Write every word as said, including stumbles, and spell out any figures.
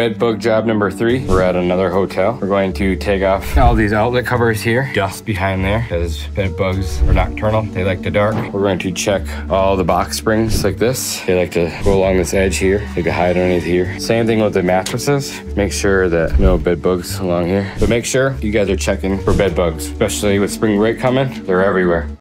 Bed bug job number three. We're at another hotel. We're going to take off all these outlet covers here, dust behind there, because bed bugs are nocturnal. They like the dark. We're going to check all the box springs like this. They like to go along this edge here. They can hide underneath here. Same thing with the mattresses. Make sure that no bed bugs along here. But make sure you guys are checking for bed bugs, especially with spring break coming. They're everywhere.